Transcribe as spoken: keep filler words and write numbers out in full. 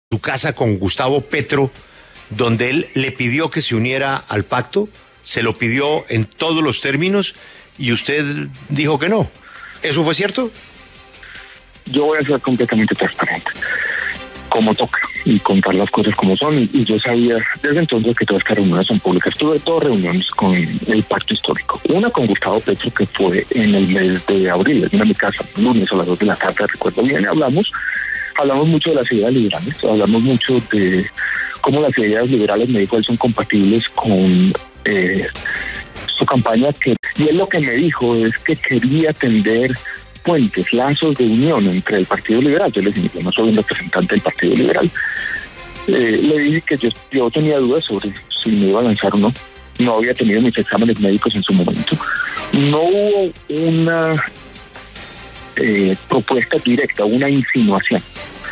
su casa con Gustavo Petro, donde él le pidió que se uniera al pacto, se lo pidió en todos los términos y usted dijo que no. ¿Eso fue cierto? Yo voy a ser completamente transparente, como toca, y contar las cosas como son, y, y yo sabía desde entonces que todas estas reuniones son públicas. Tuve dos reuniones con el pacto histórico, una con Gustavo Petro, que fue en el mes de abril, en mi casa, lunes a las dos de la tarde, recuerdo bien, hablamos, hablamos mucho de las ideas liberales, hablamos mucho de cómo las ideas liberales, me dijo él, son compatibles con eh, su campaña, que, y él lo que me dijo es que quería tender puentes, lazos de unión entre el Partido Liberal. Yo le dije, yo no soy un representante del Partido Liberal. Eh, le dije que yo, yo tenía dudas sobre si me iba a lanzar o no. No había tenido mis exámenes médicos en su momento. No hubo una eh, propuesta directa, una insinuación.